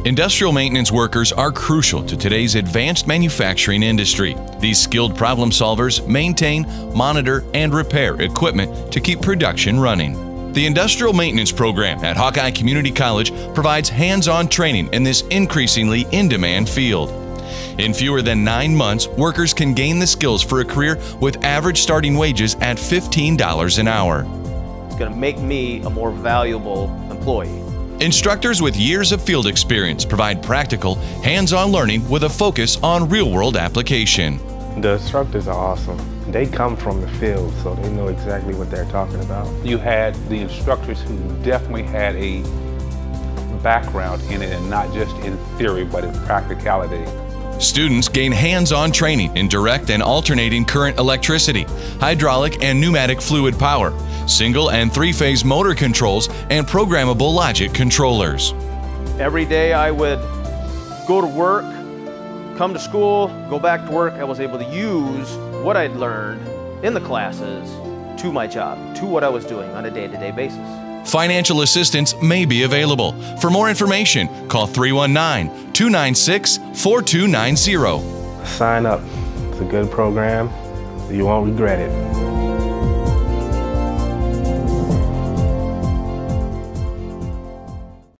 Industrial maintenance workers are crucial to today's advanced manufacturing industry. These skilled problem solvers maintain, monitor, and repair equipment to keep production running. The Industrial Maintenance Program at Hawkeye Community College provides hands-on training in this increasingly in-demand field. In fewer than 9 months, workers can gain the skills for a career with average starting wages at $15 an hour. It's going to make me a more valuable employee. Instructors with years of field experience provide practical, hands-on learning with a focus on real-world application. The instructors are awesome. They come from the field, so they know exactly what they're talking about. You had the instructors who definitely had a background in it, and not just in theory, but in practicality. Students gain hands-on training in direct and alternating current electricity, hydraulic and pneumatic fluid power, single and three-phase motor controls, and programmable logic controllers. Every day I would go to work, come to school, go back to work. I was able to use what I'd learned in the classes to my job, to what I was doing on a day-to-day basis. Financial assistance may be available. For more information, call 319-296-4290. Sign up. It's a good program. You won't regret it.